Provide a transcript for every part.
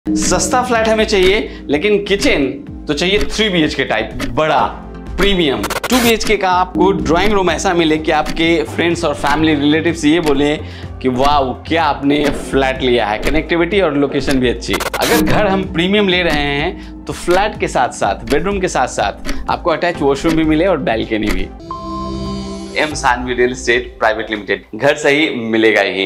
सस्ता फ्लैट हमें चाहिए, लेकिन किचन तो चाहिए 3 BHK टाइप, बड़ा प्रीमियम। 2 BHK का आपको ड्राइंग रूम ऐसा मिले कि आपके फ्रेंड्स और फैमिली रिलेटिव्स ये बोले कि वाह क्या आपने फ्लैट लिया है। कनेक्टिविटी और लोकेशन भी अच्छी। अगर घर हम प्रीमियम ले रहे हैं तो फ्लैट के साथ साथ, बेडरूम के साथ साथ आपको अटैच वॉशरूम भी मिले और बैल्कनी भी। M Sanvi real estate private limited, घर सही मिलेगा ही।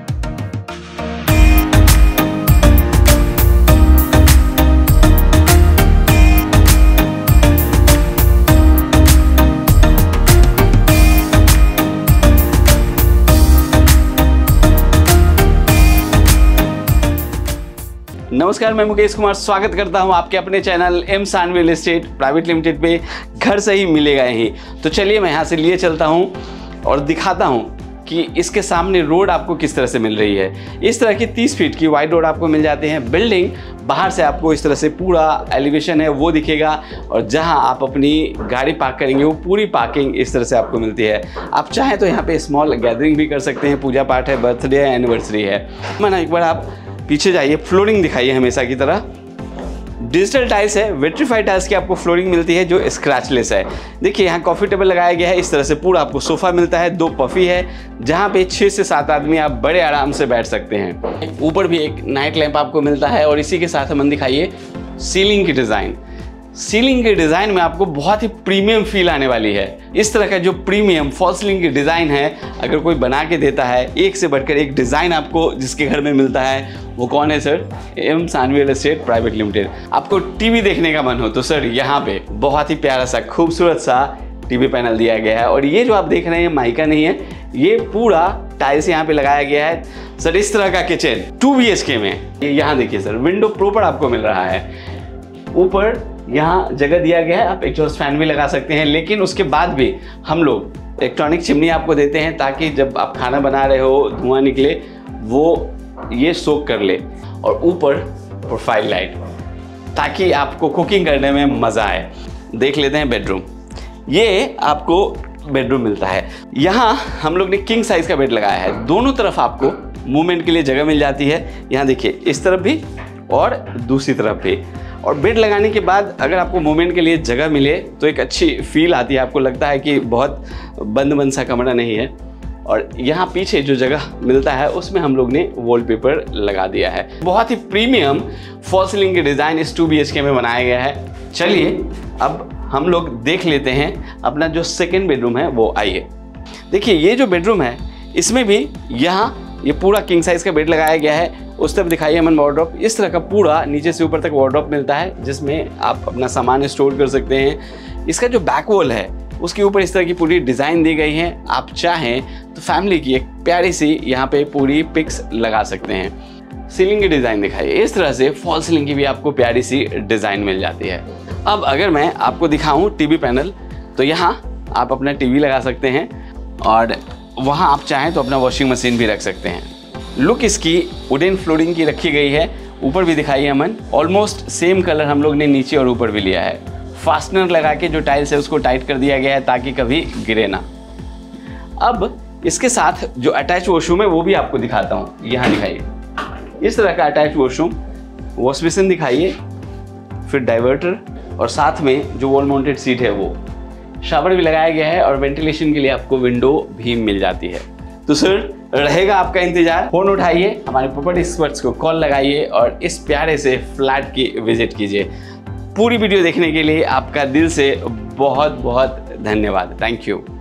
नमस्कार, मैं मुकेश कुमार स्वागत करता हूं आपके अपने channel M Sanvi real estate private limited पे। घर सही मिलेगा ही। तो चलिए मैं यहां से लिए चलता हूं और दिखाता हूं कि इसके सामने रोड आपको किस तरह से मिल रही है। इस तरह की 30 फीट की वाइड रोड आपको मिल जाते हैं। बिल्डिंग बाहर से आपको इस तरह से पूरा एलिवेशन है वो दिखेगा, और जहां आप अपनी गाड़ी पार्क करेंगे वो पूरी पार्किंग इस तरह से आपको मिलती है। आप चाहें तो यहाँ पे स्मॉल गैदरिंग भी कर सकते हैं, पूजा पाठ है, बर्थडे है, एनिवर्सरी है। मैंने एक बार आप पीछे जाइए, फ्लोरिंग दिखाइए हमेशा की तरह। डिजिटल टाइल्स है, विट्रीफाइड टाइल्स की आपको फ्लोरिंग मिलती है जो स्क्रैचलेस है। देखिए यहाँ कॉफ़ी टेबल लगाया गया है, इस तरह से पूरा आपको सोफ़ा मिलता है। 2 पफ़ी है जहाँ पे 6 से 7 आदमी आप बड़े आराम से बैठ सकते हैं। ऊपर भी एक नाइट लैंप आपको मिलता है, और इसी के साथ हम दिखाइए सीलिंग की डिज़ाइन। सीलिंग के डिज़ाइन में आपको बहुत ही प्रीमियम फील आने वाली है। इस तरह का जो प्रीमियम फॉल सीलिंग की डिज़ाइन है, अगर कोई बना के देता है, एक से बढ़कर एक डिज़ाइन आपको जिसके घर में मिलता है, वो कौन है sir? M Sanvi real estate private limited. आपको टीवी देखने का मन हो तो सर यहाँ पे बहुत ही प्यारा सा खूबसूरत सा टीवी पैनल दिया गया है। और ये जो आप देख रहे हैं माइका नहीं है, ये पूरा टाइल्स यहाँ पे लगाया गया है। सर इस तरह का किचन 2 BHK में, यहाँ देखिए सर, विंडो प्रॉपर आपको मिल रहा है। ऊपर यहाँ जगह दिया गया है, आप एग्जॉस्ट फैन भी लगा सकते हैं। लेकिन उसके बाद भी हम लोग इलेक्ट्रॉनिक चिमनी आपको देते हैं, ताकि जब आप खाना बना रहे हो धुआं निकले वो ये सोक कर ले। और ऊपर प्रोफाइल लाइट, ताकि आपको कुकिंग करने में मज़ा आए। देख लेते हैं बेडरूम। ये आपको बेडरूम मिलता है। यहाँ हम लोग ने किंग साइज़ का बेड लगाया है। दोनों तरफ आपको मूवमेंट के लिए जगह मिल जाती है। यहाँ देखिए, इस तरफ भी और दूसरी तरफ भी। और बेड लगाने के बाद अगर आपको मूवमेंट के लिए जगह मिले तो एक अच्छी फील आती है, आपको लगता है कि बहुत बंद सा कमरा नहीं है। और यहाँ पीछे जो जगह मिलता है उसमें हम लोग ने वॉलपेपर लगा दिया है। बहुत ही प्रीमियम फॉल सीलिंग के डिज़ाइन इस 2 BHK में बनाया गया है। चलिए अब हम लोग देख लेते हैं अपना जो सेकेंड बेडरूम है वो। आइए देखिए, ये जो बेडरूम है इसमें भी यहाँ ये पूरा किंग साइज़ का बेड लगाया गया है। उस तरफ दिखाइए अमन वार्डरोब। इस तरह का पूरा नीचे से ऊपर तक वार्डरोब मिलता है, जिसमें आप अपना सामान स्टोर कर सकते हैं। इसका जो बैक वॉल है उसके ऊपर इस तरह की पूरी डिज़ाइन दी गई है। आप चाहें तो फैमिली की एक प्यारी सी यहाँ पे पूरी पिक्स लगा सकते हैं। सीलिंग की डिज़ाइन दिखाइए, इस तरह से फॉल सीलिंग की भी आपको प्यारी सी डिज़ाइन मिल जाती है। अब अगर मैं आपको दिखाऊँ टीवी पैनल, तो यहाँ आप अपना टीवी लगा सकते हैं, और वहाँ आप चाहें तो अपना वॉशिंग मशीन भी रख सकते हैं। लुक इसकी वुडन फ्लोरिंग की रखी गई है। ऊपर भी दिखाइए अमन, ऑलमोस्ट सेम कलर हम लोग ने नीचे और ऊपर भी लिया है। फास्टनर लगा के जो टाइल्स है उसको टाइट कर दिया गया है ताकि कभी गिरे ना। अब इसके साथ जो अटैच वॉशरूम है वो भी आपको दिखाता हूँ। यहाँ दिखाइए, इस तरह का अटैच वॉशरूम, वॉश बेसिन दिखाइए, फिर डाइवर्टर, और साथ में जो वॉल माउंटेड सीट है वो। शावर भी लगाया गया है, और वेंटिलेशन के लिए आपको विंडो भी मिल जाती है। तो सर रहेगा आपका इंतजार। फोन उठाइए, हमारे प्रॉपर्टी एक्सपर्ट्स को कॉल लगाइए और इस प्यारे से फ्लैट की विजिट कीजिए। पूरी वीडियो देखने के लिए आपका दिल से बहुत बहुत धन्यवाद। Thank you.